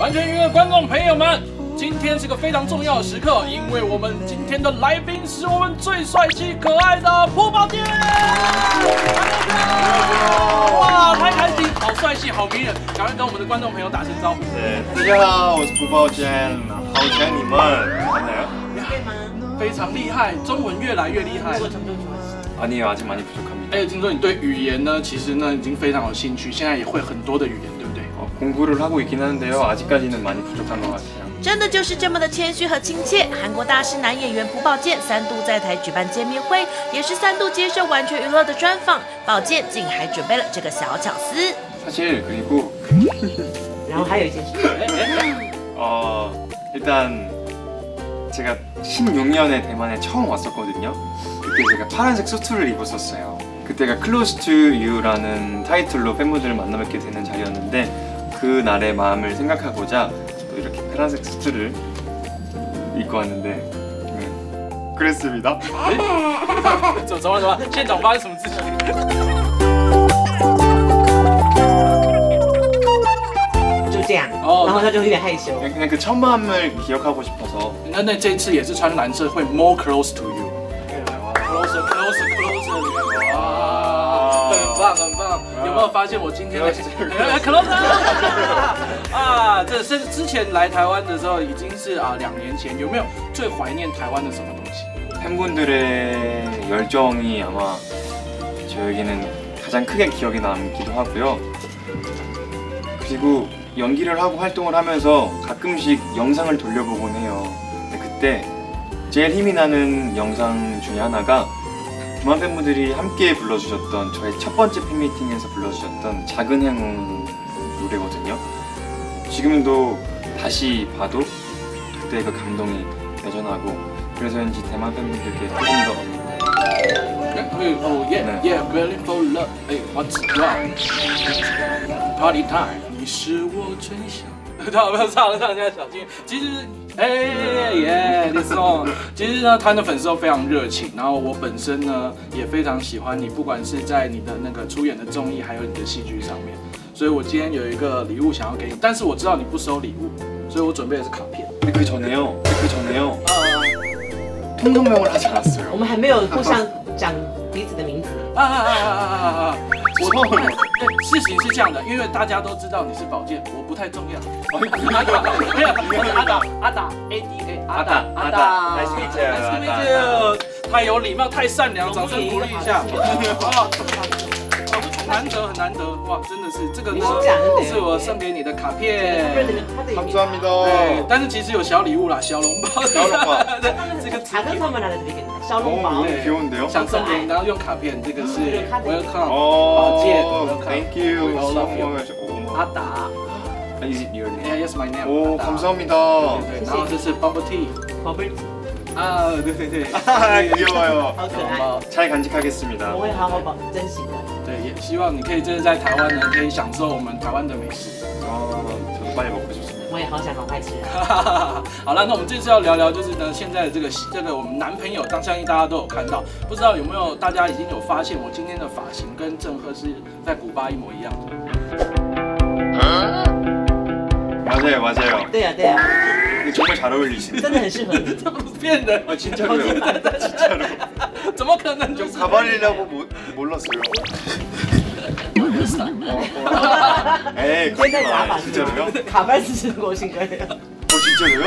完全娱乐观众朋友们，今天是个非常重要的时刻，因为我们今天的来宾是我们最帅气可爱的朴宝剑。哇，太开心，好帅气，好迷人，赶快跟我们的观众朋友打声招呼。 大家好，我是朴宝剑，好想你们，맞나요？ 非常厉害，中文越来越厉害。 아니요， 아직 많이 부족합니다。 而且听说你对语言呢，其实呢已经非常有兴趣，现在也会很多的语言，对不对？ 공부를 하고 있긴 하는데요. 아직까지는 많이 부족한 것 같아요. 真的就是这么的谦虚和亲切。韩国大师男演员朴宝剑3度在台举办见面会，也是3度接受完全娱乐的专访。宝剑竟还准备了这个小巧思。 사실 그리고 然后还有一件事， 일단 제가 16년에 대만에 처음 왔었거든요. 그때 제가 파란색 수트를 입었었어요. 그때가 Close to You라는 타이틀로 팬분들을 만나 뵙게 되는 자리였는데 그날의 마음을 생각하고자 또 이렇게 파란색 수트를 입고 왔는데 그랬습니다. 怎么？现场发生什么事情？ 就这样，然后他就有点害羞。 그냥 그 첫 마음을 기억하고 싶어서. 那这一次也是穿蓝色，会 more close to you。 closer。 很棒！有没有发现我今天的 close 啊？这是之前来台湾的时候已经是2年前，有没有最怀念台湾的什么东西？ 팬분들의 열정이 아마 저에게는 가장 크게 기억에 남기도 하고요. 그리고 연기를 하고 활동을 하면서 가끔씩 영상을 돌려보곤 해요. 근데 그때 제일 힘이 나는 영상 중에 하나가 대만 팬분들이 함께 불러주셨던 저의 첫 번째 팬미팅에서 불러주셨던 작은 행운 노래거든요. 지금도 다시 봐도 그때 그 감동이 여전하고 그래서인지 대만 팬분들께 조금 더 Ready for love. What's wrong? Party time. 你是我最想。唱了，现在小金。其实，this song。其实呢，他的粉丝都非常热情，然后我本身呢也非常喜欢你，不管是在你的那个出演的综艺，还有你的戏剧上面。所以我今天有一个礼物想要给你，但是我知道你不收礼物，所以我准备的是卡片。 그 전에요. 통성명을 하지 않았어요. 我们还没有互相讲彼此的名字。 事情是这样的，因为大家都知道你是宝剑，我不太重要。没有，阿达 ADA 阿达 Nice to meet you，太有礼貌，太善良，掌声鼓励一下。很难得，哇，真的是这个呢，是我送给你的卡片。 감사합니다. 对，但是其实有小礼物啦，小笼包。这个 작은 선물 하나 드리겠습니다. 小笼包。 귀여운데요? 想送给你，然后用卡片，这个是 Welcome 宝 어, 剑 Thank you We all so love you. much. 阿达 Is it your name? Yeah, yes, my name. 오, 감사합니다. 对，然后这是 Bubble Tea 宝贝， 啊，对， 귀여워요. 好可爱， 잘 간직하겠습니다. 我会好好珍惜的。 对，也希望你可以就是在台湾呢，可以享受我们台湾的美食。 저도 빨리 먹고 싶습니다. 我也好想赶快吃啊。 好了，那我们这次要聊聊就是呢，现在的这个我们男朋友，相信大家都有看到，不知道有没有大家已经有发现，我今天的发型跟郑赫是在古巴一模一样的。 맞아요. 对呀。 정말 잘 어울리시네. 真的很适合你。 骗人！ 아 진짜로요? 진짜로. 怎么可能？ 좀 가발이라고 몰랐어요. 에이, 现在假发 진짜로요? 卡班是中国新歌的。 진짜로요?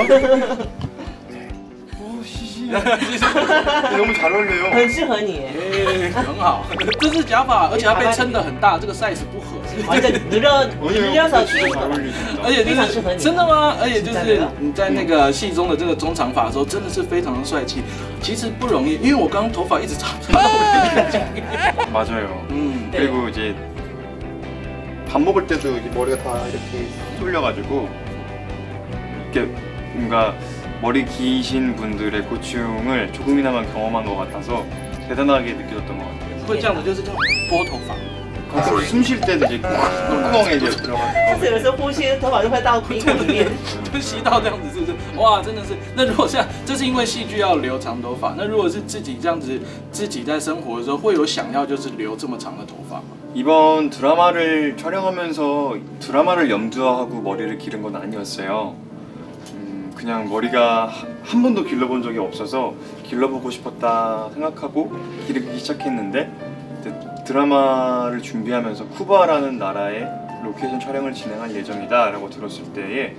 오, 시시. 너무 잘 어울려요. 很适合你。 很好，这是假发，而且它被撑得很大，这个 size 不合。 完全热手区， 而且非常适合你。 真的吗？而且就是你在那个戏中的这个中长发的时候，真的是非常的帅气。其实不容易，因为我刚刚头发一直插到我的眼睛。 맞아요. 그리고 이제 밥 먹을 때도 이제 머리가 다 이렇게 쏠려가지고 이렇게 뭔가 머리 기신 분들의 고충을 조금이나마 경험한 것 같아서 대단하게 느껴졌던 것 같아요. 会这样的就是叫拨头发。 숨 쉴 때도 이제 콧구멍에 이제 들어가서 但是有时候呼吸头发就会到鼻孔里面。 就吸到这样子，是不是？哇，真的是。那如果像这是因为戏剧要留长头发，那如果是自己这样子，自己在生活的时候，会有想要就是留这么长的头发吗？ 이번 드라마를 촬영하면서 드라마를 염두하고 머리를 기른 건 아니었어요. 그냥 머리가 한 번도 길러본 적이 없어서 길러보고 싶었다 생각하고 기르기 시작했는데 드라마를 준비하면서 쿠바라는 나라에 로케이션 촬영을 진행할 예정이다 라고 들었을 때에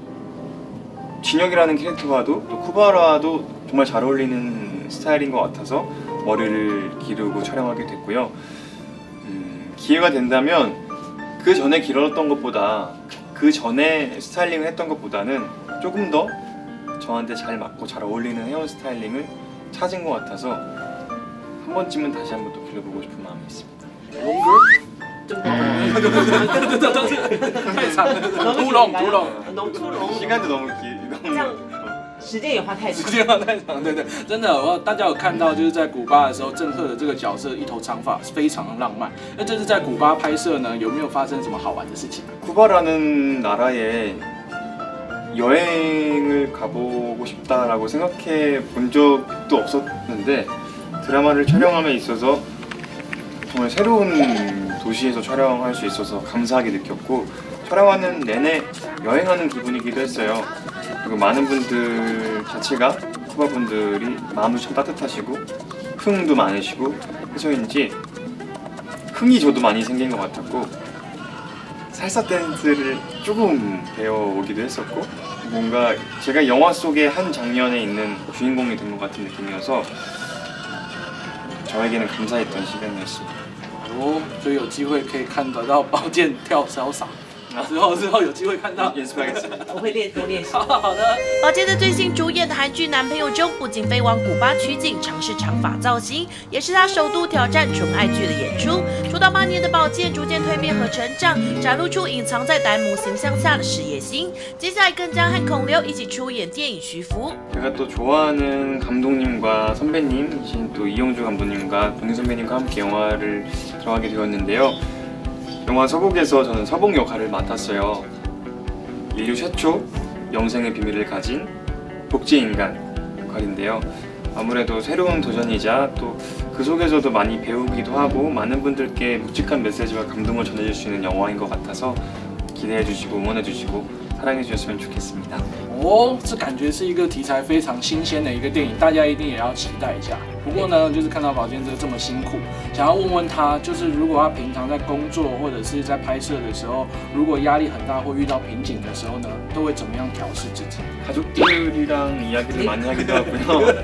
진혁이라는 캐릭터와도 또 쿠바라도 정말 잘 어울리는 스타일인 것 같아서 머리를 기르고 촬영하게 됐고요. 기회가 된다면 그 전에 길렀던 것보다 그 전에 스타일링을 했던 것보다는 조금 더 저한테 잘 맞고 잘 어울리는 헤어 스타일링을 찾은 것 같아서 한 번쯤은 다시 한번 또 길러보고 싶은 마음이 있습니다. 太长了，屠龙。 龙出龙， 시간도 너무 这样时间也花太长。 时间太长，对，真的，大家有看到，就是在古巴的时候，郑赫的这个角色一头长发，非常的浪漫。那这次在古巴拍摄呢，有没有发生什么好玩的事情？ 쿠바라는 나라에 여행을 가보고 싶다라고 생각해 본 적도 없었는데 드라마를 촬영함에 있어서 정말 새로운 도시에서 촬영할 수 있어서 감사하게 느꼈고 촬영하는 내내 여행하는 기분이기도 했어요. 그리고 많은 분들 자체가 쿠바 분들이 마음도 참 따뜻하시고 흥도 많으시고 해서인지 흥이 저도 많이 생긴 것 같았고 살사 댄스를 조금 배워오기도 했었고 뭔가 제가 영화 속의 한 장면에 있는 주인공이 된 것 같은 느낌이어서 저에게는 감사했던 시간이었습니다. 哦，所以有机会可以看得到宝剑跳潇洒。之后有机会看到。 연습하겠습니다. 我会多练习。 好的。 宝剑的最新主演的韩剧《男朋友》中，不仅飞往古巴取景尝试长发造型，也是他首度挑战纯爱剧的演出。出道8年的宝剑逐渐蜕变和成长，展露出隐藏在歹母形象下的事业心。接下来更将和孔刘一起出演电影《徐福》。 제가 또 좋아하는 감독님과 선배님이신 또 이용주 감독님과 동희 선배님과 함께 영화를 들어가게 되었는데요. 영화 서복에서 저는 서복 역할을 맡았어요. 인류 최초 영생의 비밀을 가진 복제인간 역할인데요. 아무래도 새로운 도전이자 또 그 속에서도 많이 배우기도 하고 많은 분들께 묵직한 메시지와 감동을 전해줄 수 있는 영화인 것 같아서 기대해 주시고 응원해 주시고 사랑해 주셨으면 좋겠습니다. 哦，这感觉是一个题材非常新鲜的一个电影，大家一定也要期待一下。不过呢，就是看到宝剑哥这么辛苦，想要问问他，就是如果他平常在工作或者是在拍摄的时候，如果压力很大或遇到瓶颈的时候呢，都会怎么样调试自己？ 가족들이랑 이야기를 많이 하기도 하고요.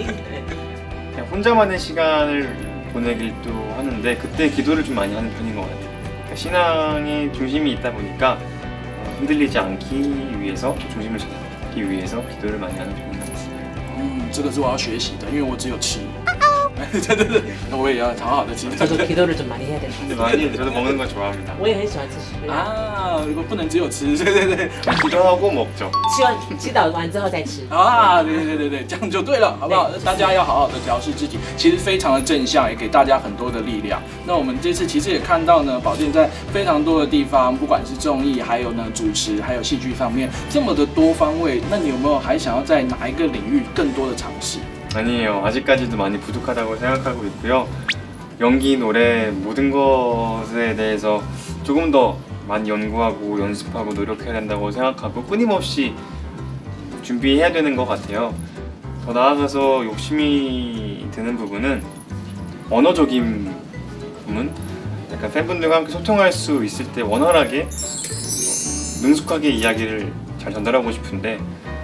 그냥 혼자만의 시간을 보내기도 하는데 그때 기도를 좀 많이 하는 편인 것 같아요. 그러니까 신앙의 중심이 있다 보니까 흔들리지 않기 위해서 중심을 잡기 위해서 기도를 많이 하는 편인 것 같습니다. 这个是我要学习的，因为我只有吃。对，那我也要好好的吃。 저도 기도를 좀 많이 해야 돼요. 근데 많이 저도 먹는 거 좋아합니다. 我也很喜欢吃食物。 啊，如果不能只有吃，对。 기도하고 먹죠. 祈祷完之后再吃。 啊，对，这样就对了，好不好？大家要好好的调试自己，其实非常的正向，也给大家很多的力量。那我们这次其实也看到呢，宝剑在非常多的地方，不管是综艺，还有呢主持，还有戏剧上面这么的多方位，那你有没有还想要在哪一个领域更多的尝试？ 아니에요. 아직까지도 많이 부족하다고 생각하고 있고요. 연기, 노래 모든 것에 대해서 조금 더 많이 연구하고 연습하고 노력해야 된다고 생각하고 끊임없이 준비해야 되는 것 같아요. 더 나아가서 욕심이 드는 부분은 언어적인 부분, 약간 팬분들과 함께 소통할 수 있을 때 원활하게 능숙하게 이야기를 잘 전달하고 싶은데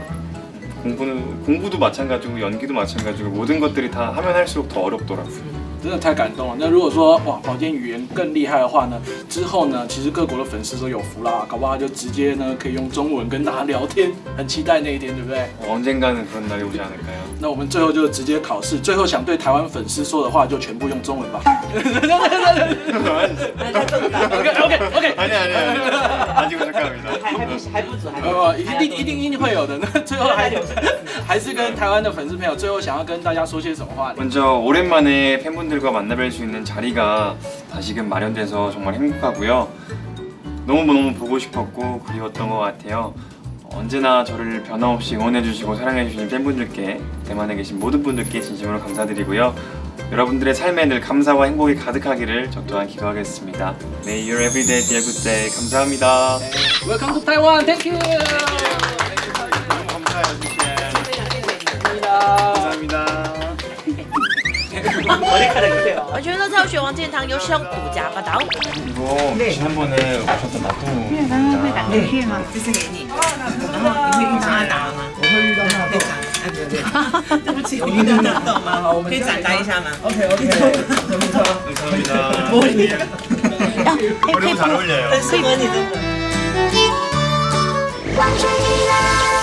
공부도 마찬가지고 연기도 마찬가지고 모든 것들이 다 하면 할수록 더 어렵더라고요. 真的太感动了。那如果说哇，宝剑语言更厉害的话呢，之后呢，其实各国的粉丝都有福啦，搞不好就直接呢可以用中文跟大家聊天，很期待那一天，对不对？ 언젠가는 그런 날이 오지 않을까요? 那我们最后就直接考试，最后想对台湾粉丝说的话就全部用中文吧。OK， 아니 아직 부족합니다. 还不足。 一定会有的。那最后还是跟台湾的粉丝朋友最后想要跟大家说些什么话？ 먼저 오랜만에 팬분들과 만나뵐 수 있는 자리가 다시금 마련돼서 정말 행복하고요. 너무너무 보고 싶었고 그리웠던 것 같아요. 언제나 저를 변함없이 응원해주시고 사랑해주시는 팬분들께, 대만에 계신 모든 분들께 진심으로 감사드리고요. 여러분들의 삶에 늘 감사와 행복이 가득하기를 저 또한 기도하겠습니다. May your everyday be a good day. 감사합니다. Welcome to Taiwan. Thank you. 감사해요, 주시에. 감사합니다. 감사합니다. 머리카락이래요. 完全乐跳学王建堂由生独家报道。 이거 지난번에 오셨던 나토. 因为刚刚会打电片吗？ 这是给你，然后你会遇到他打吗？我会遇到他可以展，对对。对不起，我遇到他懂吗？可以展开一下吗 감사합니다. 머리. 머리 잘 어울려요. 很适合你的。 望着你来。